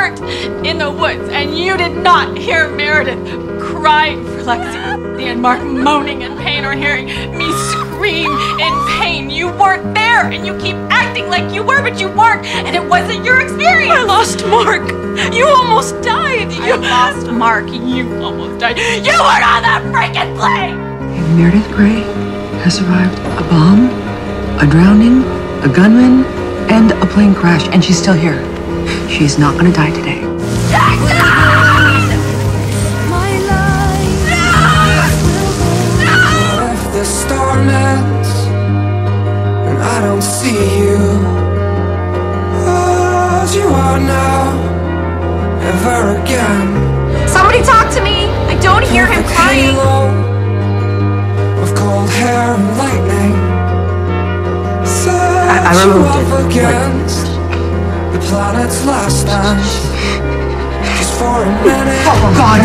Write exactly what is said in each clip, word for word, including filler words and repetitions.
weren't in the woods, and you did not hear Meredith crying for Lexi and Mark moaning in pain, or hearing me scream in pain. You weren't there, and you keep acting like you were, but you weren't, and it wasn't your experience. I lost Mark. You almost died. You I lost Mark. You almost died. You weren't on that freaking plane! And Meredith Grey has survived a bomb, a drowning, a gunman, and a plane crash, and she's still here. She's not gonna die today. Jackson! My life No! No! if the storm ends and I don't see you as you are now, ever again. Somebody talk to me. I don't hear him crying. Of cold hair and lightning. I, I removed it. Against the planet's last dance. Just for a minute. Oh God!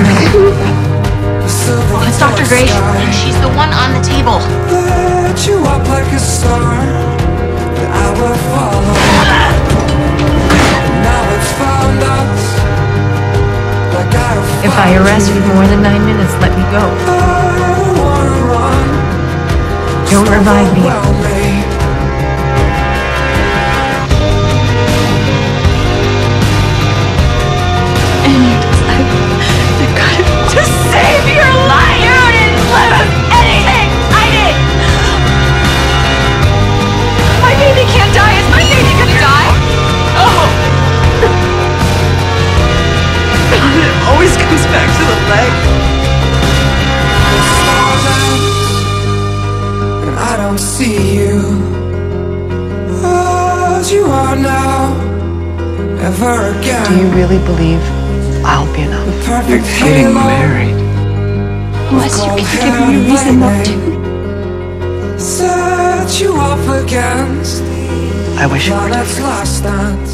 It's Doctor Grey. She's the one on the table. Lit you up like a star that I will follow. Now it's found us. Like I have If I arrest you for more than nine minutes, let me go. I don't wanna run. Don't revive me. Overwhelm me. To save your life! You didn't lose anything! I did! My baby can't die! Is my baby gonna die? Oh! It always comes back to the leg. And I don't see you as you are now, ever again. Do you really believe I'll be enough? Perfect Getting married. Unless you can give me a reason not to. Set you off against I wish it were planet's different. last dance.